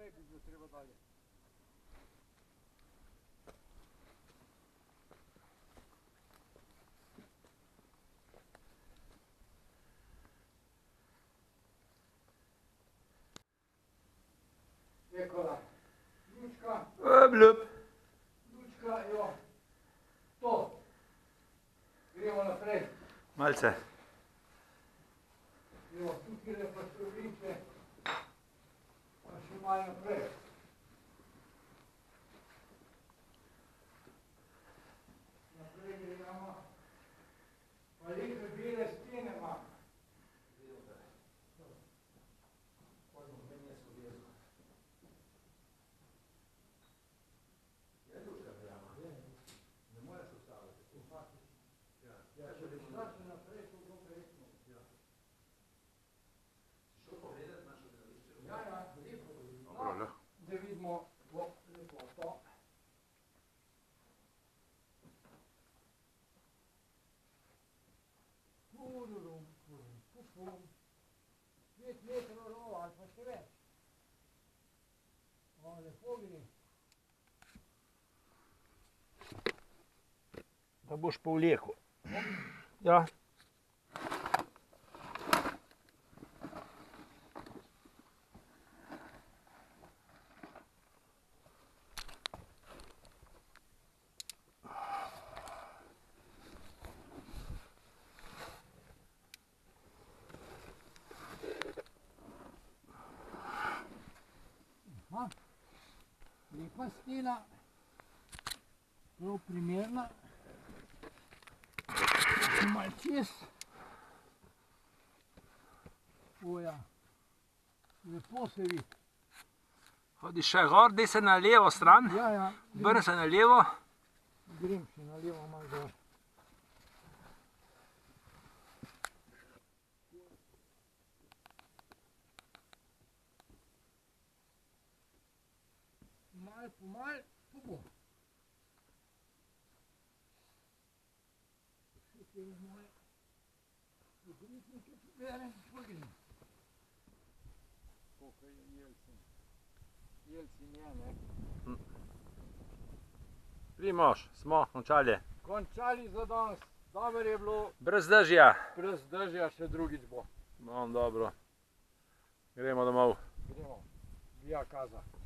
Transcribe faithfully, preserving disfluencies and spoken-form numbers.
naprej bi bilo treba dalje. Ekola, lučka, Blup. lučka, jo, to. Gremo naprej. Malce. Jo, tukaj je pa še vinče, pa še malo naprej. Naprej gremo, pa lepe bele stene imamo. Ja, če bi šla še naprej, to bo verjetno. Ja, ja, lepo. No, da vidimo to lepoto. Pururum, purum, pupum. Pet metrov rova ali pa še več. O, lepo gre. Da boš povlekel. Ja. Aha, lepa stena, prav primerna. Malo čez. O ja, lepo se vidi. Hodi še gor, dej se na levo stran. Ja, ja. Vrni se na levo. Grem še na levo malo gor. Malo po malo, pa bo. Te moje pogrebnike poberem, pa grem. Koliko je Jelcin? Jelcin je, ne? Primož, smo končali. Končali za danes. Dobro je bilo. Brez dežja. Brez dežja še drugič bo. No, dobro. Gremo domov. Gremo. Via casa.